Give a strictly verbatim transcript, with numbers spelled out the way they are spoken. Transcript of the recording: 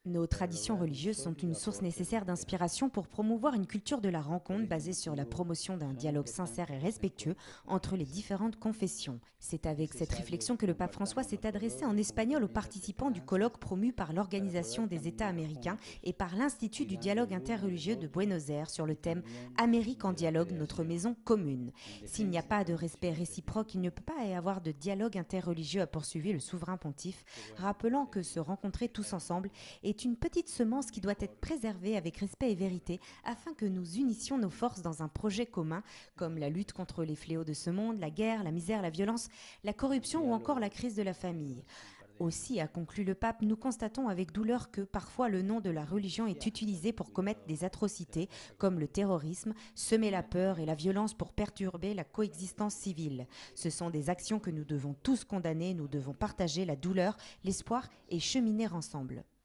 Nos traditions religieuses sont une source nécessaire d'inspiration pour promouvoir une culture de la rencontre basée sur la promotion d'un dialogue sincère et respectueux entre les différentes confessions. C'est avec cette réflexion que le pape François s'est adressé en espagnol aux participants du colloque promu par l'Organisation des États américains et par l'Institut du dialogue interreligieux de Buenos Aires sur le thème Amérique en dialogue, notre maison commune. S'il n'y a pas de respect réciproque, il ne peut pas y avoir de dialogue interreligieux, a poursuivi le souverain pontife, rappelant que se rencontrer tous ensemble est une petite semence qui doit être préservée avec respect et vérité afin que nous unissions nos forces dans un projet commun comme la lutte contre les fléaux de ce monde, la guerre, la misère, la violence, la corruption ou encore la crise de la famille. Aussi, a conclu le pape, nous constatons avec douleur que parfois le nom de la religion est utilisé pour commettre des atrocités comme le terrorisme, semer la peur et la violence pour perturber la coexistence civile. Ce sont des actions que nous devons tous condamner, nous devons partager la douleur, l'espoir et cheminer ensemble.